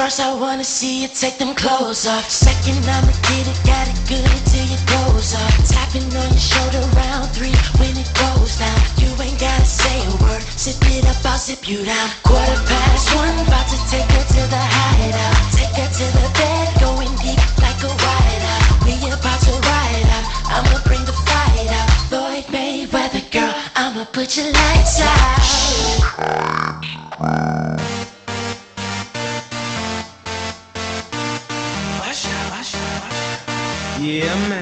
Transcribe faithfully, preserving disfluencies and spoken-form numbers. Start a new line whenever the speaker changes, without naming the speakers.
First I wanna see you take them clothes off. Second I'ma get it, got it good until your goes off. Tapping on your shoulder round three when it goes down. You ain't gotta say a word, sip it up, I'll zip you down. Quarter past one, about to take her to the hideout. Take her to the bed, going deep like a whiteout. We about to ride out, I'ma bring the fight out. Floyd Mayweather, girl, I'ma put your lights out.
Yeah, man.